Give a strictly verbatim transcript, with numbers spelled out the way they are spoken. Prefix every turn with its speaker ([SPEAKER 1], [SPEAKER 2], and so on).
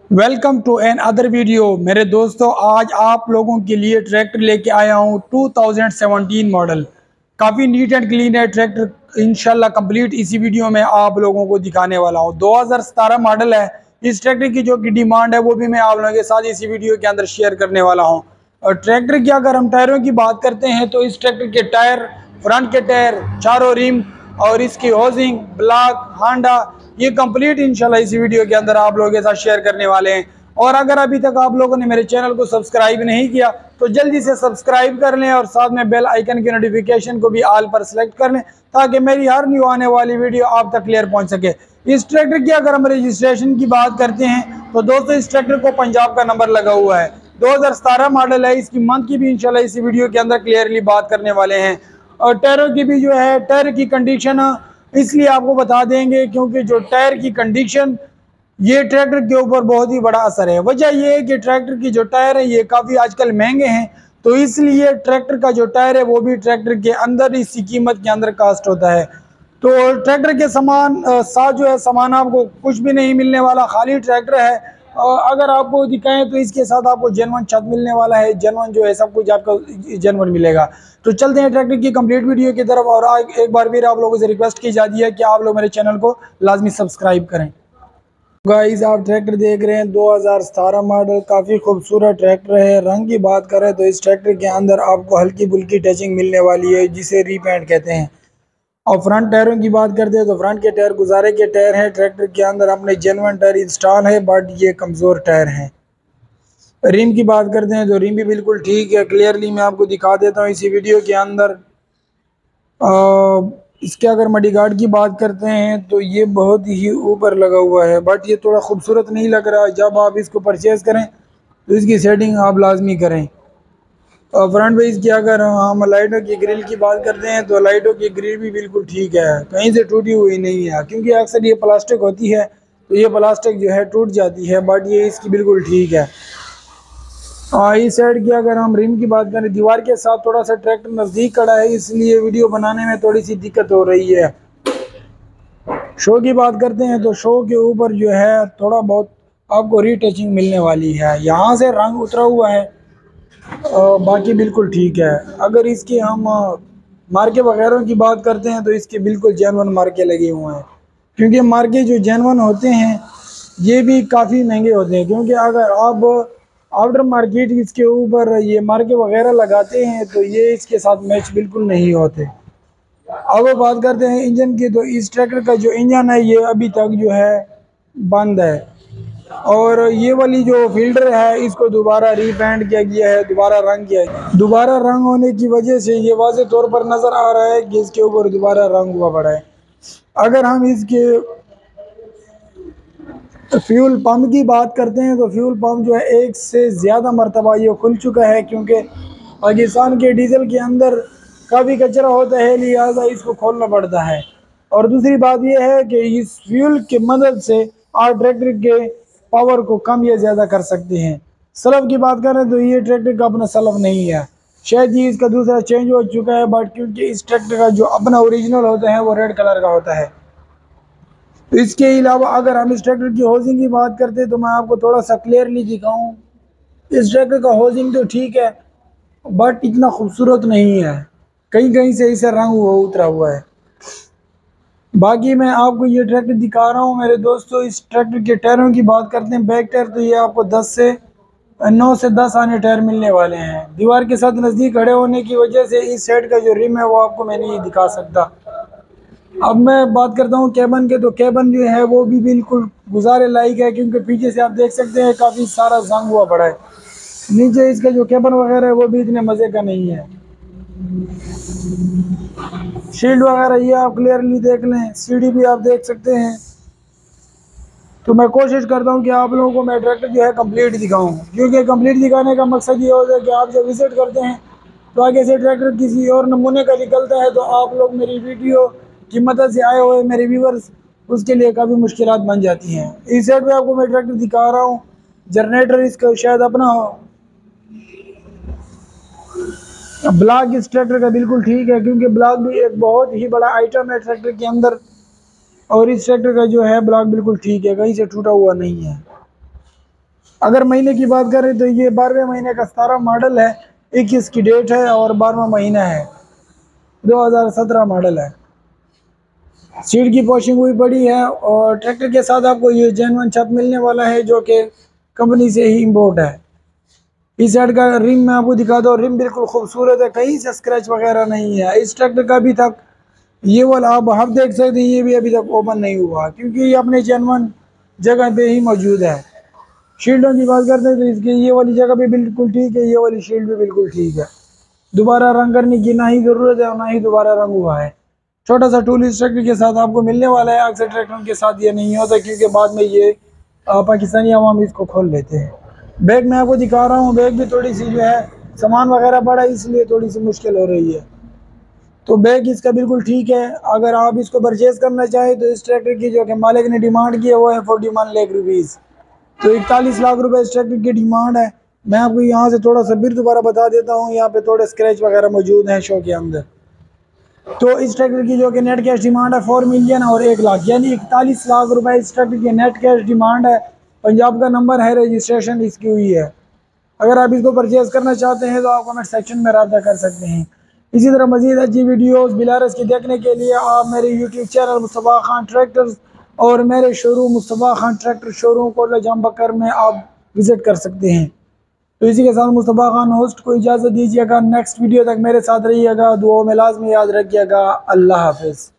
[SPEAKER 1] Welcome to another video. मेरे दोस्तों, आज आप लोगों के लिए ट्रैक्टर लेके आया हूँ टू थाउजेंड सेवनटीन मॉडल। काफ़ी नीट एंड क्लीन है ट्रैक्टर, इंशाल्लाह कंप्लीट इसी वीडियो में आप लोगों को दिखाने वाला हूँ। दो हज़ार सत्रह मॉडल है। इस ट्रैक्टर की जो की डिमांड है वो भी मैं आप लोगों के साथ इसी वीडियो के अंदर शेयर करने वाला हूँ। और ट्रैक्टर की अगर हम टायरों की बात करते हैं तो इस ट्रैक्टर के टायर, फ्रंट के टायर, चारों रिम और इसकी होजिंग, ब्लॉक, हांडा, ये कंप्लीट इंशाल्लाह इसी वीडियो के अंदर आप लोगों के साथ शेयर करने वाले हैं। और अगर अभी तक आप लोगों ने मेरे चैनल को सब्सक्राइब नहीं किया तो जल्दी से सब्सक्राइब कर लें और साथ में बेल आइकन की नोटिफिकेशन को भी ऑल पर सेलेक्ट कर लें ताकि मेरी हर न्यू आने वाली वीडियो आप तक क्लियर पहुंच सके। इस ट्रैक्टर की अगर हम रजिस्ट्रेशन की बात करते हैं तो दोस्तों इस ट्रैक्टर को पंजाब का नंबर लगा हुआ है। दो हज़ार सत्रह मॉडल है। इसकी मंथ की भी इंशाल्लाह इसी वीडियो के अंदर क्लियरली बात करने वाले हैं। और टायरों की भी जो है, टायर की कंडीशन इसलिए आपको बता देंगे क्योंकि जो टायर की कंडीशन ये ट्रैक्टर के ऊपर बहुत ही बड़ा असर है। वजह यह है कि ट्रैक्टर की जो टायर है ये काफ़ी आजकल महंगे हैं, तो इसलिए ट्रैक्टर का जो टायर है वो भी ट्रैक्टर के अंदर इसी कीमत के अंदर कास्ट होता है। तो ट्रैक्टर के सामान साथ जो है सामान आपको कुछ भी नहीं मिलने वाला, खाली ट्रैक्टर है। अगर आपको दिखाएं तो इसके साथ आपको जेनवन छत मिलने वाला है, जेनवन जो है सब कुछ आपको जेनवन मिलेगा। तो चलते हैं ट्रैक्टर की कंप्लीट वीडियो की तरफ। और आज एक बार फिर आप लोगों से रिक्वेस्ट की जाती है कि आप लोग मेरे चैनल को लाजमी सब्सक्राइब करें। गाइस, आप ट्रैक्टर देख रहे हैं दो हज़ार सत्रह मॉडल, काफ़ी खूबसूरत ट्रैक्टर है। रंग की बात करें तो इस ट्रैक्टर के अंदर आपको हल्की फुल्की टचिंग मिलने वाली है जिसे रीपेंट कहते हैं। और फ्रंट टायरों की बात करते हैं तो फ्रंट के टायर गुजारे के टायर हैं। ट्रैक्टर के अंदर अपने जेनवन टायर इंस्टॉल है बट ये कमज़ोर टायर हैं। रिम की बात करते हैं तो रिम भी बिल्कुल ठीक है। क्लियरली मैं आपको दिखा देता हूँ इसी वीडियो के अंदर। आ, इसके अगर मडी गार्ड की बात करते हैं तो ये बहुत ही ऊपर लगा हुआ है बट ये थोड़ा खूबसूरत नहीं लग रहा। जब आप इसको परचेज़ करें तो इसकी सेटिंग आप लाजमी करें। और फ्रंट बेस की अगर हम लाइटों की ग्रिल की बात करते हैं तो लाइटों की ग्रिल भी बिल्कुल ठीक है, कहीं से टूटी हुई नहीं है। क्योंकि अक्सर ये प्लास्टिक होती है तो ये प्लास्टिक जो है टूट जाती है, बट ये इसकी बिल्कुल ठीक है। और इस साइड की अगर हम रिम की बात करें, दीवार के साथ थोड़ा सा ट्रैक्टर नज़दीक खड़ा है इसलिए वीडियो बनाने में थोड़ी सी दिक्कत हो रही है। शो की बात करते हैं तो शो के ऊपर जो है थोड़ा बहुत आपको रीटचिंग मिलने वाली है। यहाँ से रंग उतरा हुआ है, बाकी बिल्कुल ठीक है। अगर इसके हम मार्के वगैरह की बात करते हैं तो इसके बिल्कुल जेनवन मार्के लगे हुए हैं। क्योंकि मार्के जो जेनवन होते हैं ये भी काफ़ी महंगे होते हैं। क्योंकि अगर आप आफ्टर मार्केट इसके ऊपर ये मार्के वगैरह लगाते हैं तो ये इसके साथ मैच बिल्कुल नहीं होते। अब बात करते हैं इंजन की, तो इस ट्रैक्टर का जो इंजन है ये अभी तक जो है बंद है। और ये वाली जो फिल्टर है इसको दोबारा रीपेंट किया गया है, दोबारा रंग किया है। दोबारा रंग होने की वजह से ये वाज़े तौर पर नज़र आ रहा है कि इसके ऊपर दोबारा रंग हुआ पड़ा है। अगर हम इसके फ्यूल पंप की बात करते हैं तो फ्यूल पंप जो है एक से ज़्यादा मरतबा ये खुल चुका है, क्योंकि पाकिस्तान के डीजल के अंदर काफ़ी कचरा होता है, लिहाजा इसको खोलना पड़ता है। और दूसरी बात यह है कि इस फ्यूल की मदद से आप ट्रैक्टर के पावर को कम या ज़्यादा कर सकते हैं। सलफ की बात करें तो ये ट्रैक्टर का अपना सलफ नहीं है, शायद ये इसका दूसरा चेंज हो चुका है, बट क्योंकि इस ट्रैक्टर का जो अपना ओरिजिनल होता है वो रेड कलर का होता है। तो इसके अलावा अगर हम इस ट्रैक्टर की होजिंग की बात करते हैं तो मैं आपको थोड़ा सा क्लियरली दिखाऊं। इस ट्रैक्टर का होजिंग तो ठीक है बट इतना खूबसूरत नहीं है, कहीं कहीं से इसे रंग हुआ उतरा हुआ है। बाकी मैं आपको ये ट्रैक्टर दिखा रहा हूँ मेरे दोस्तों। इस ट्रैक्टर के टायरों की बात करते हैं, बैक टायर तो ये आपको दस से नौ से दस आने टायर मिलने वाले हैं। दीवार के साथ नज़दीक खड़े होने की वजह से इस साइड का जो रिम है वो आपको मैं नहीं दिखा सकता। अब मैं बात करता हूँ केबन के, तो केबन जो है वो भी बिल्कुल गुजारे लायक है, क्योंकि पीछे से आप देख सकते हैं काफ़ी सारा जंग हुआ पड़ा है। नीचे इसका जो केबन वगैरह है वो भी इतने मज़े का नहीं है। शील्ड वगैरह ये आप क्लियरली देख लें, सीढ़ी भी आप देख सकते हैं। तो मैं कोशिश करता हूँ कि आप लोगों को मैं ट्रैक्टर जो है कंप्लीट दिखाऊँ, क्योंकि कंप्लीट दिखाने का मकसद ये होता है कि आप जब विजिट करते हैं तो आगे से ट्रैक्टर किसी और नमूने का निकलता है तो आप लोग मेरी वीडियो की मदद से आए हुए मेरे व्यूवर्स उसके लिए काफ़ी मुश्किलात बन जाती हैं। इस साइड पे आपको मैं ट्रैक्टर दिखा रहा हूँ, जनरेटर इसका शायद अपना हो। ब्लॉक इस ट्रैक्टर का बिल्कुल ठीक है, क्योंकि ब्लॉक भी एक बहुत ही बड़ा आइटम है ट्रैक्टर के अंदर। और इस ट्रैक्टर का जो है ब्लॉक बिल्कुल ठीक है, कहीं से टूटा हुआ नहीं है। अगर महीने की बात करें तो ये बारहवें महीने का सतारह मॉडल है, इक्कीस की डेट है और बारहवा महीना है, दो हज़ार सत्रह मॉडल है। सीट की पॉशिंग हुई पड़ी है और ट्रैक्टर के साथ आपको ये जेन्युइन छत मिलने वाला है जो कि कंपनी से ही इम्पोर्ट है। इस साइड का रिम मैं आपको दिखा दूँ, रिम बिल्कुल खूबसूरत है, कहीं से स्क्रैच वगैरह नहीं है। इस ट्रैक्टर का अभी तक ये वाला आप आप देख सकते हैं, ये भी अभी तक ओपन नहीं हुआ क्योंकि ये अपने जेन्युइन जगह पे ही मौजूद है। शील्डों की बात करते हैं तो इसकी ये वाली जगह भी बिल्कुल ठीक है, ये वाली शील्ड भी बिल्कुल ठीक है। दोबारा रंग करने की ना ही ज़रूरत है और ना ही दोबारा रंग हुआ है। छोटा सा टूल इस ट्रैक्टर के साथ आपको मिलने वाला है। अक्सर ट्रैक्टरों के साथ ये नहीं होता क्योंकि बाद में ये पाकिस्तानी अवाम इसको खोल लेते हैं। बैग मैं आपको दिखा रहा हूँ, बैग भी थोड़ी सी जो है सामान वगैरह बड़ा है इसलिए थोड़ी सी मुश्किल हो रही है। तो बैग इसका बिल्कुल ठीक है। अगर आप इसको परचेज़ करना चाहें तो इस ट्रैक्टर की जो कि मालिक ने डिमांड की है वो है फोर्टी वन लाख रुपीज़। तो इकतालीस लाख रुपए इस ट्रैक्टर की डिमांड है। मैं आपको यहाँ से थोड़ा सा फिर दोबारा बता देता हूँ, यहाँ पे थोड़े स्क्रैच वगैरह मौजूद हैं शो के अंदर। तो इस ट्रैक्टर की जो कि नेट कैश डिमांड है फोर मिलियन और एक लाख यानी इकतालीस लाख रुपए इस ट्रैक्टर की नेट कैश डिमांड है। पंजाब का नंबर है, रजिस्ट्रेशन इसकी हुई है। अगर आप इसको परचेज़ करना चाहते हैं तो आप कमेंट सेक्शन में रब्ता कर सकते हैं। इसी तरह मज़ीद अच्छी वीडियोस बिलारस की देखने के लिए आप मेरे YouTube channel Mustafa Khan tractors और मेरे showroom Mustafa Khan tractor showroom Kotla Jam Bhakkar में आप विज़िट कर सकते हैं। तो इसी के साथ मुस्तफ़ा खान होस्ट को इजाज़त दीजिएगा। नेक्स्ट वीडियो तक मेरे साथ रहिएगा, दुआओं में लाज़मी याद रखिएगा। अल्लाह हाफ़िज़।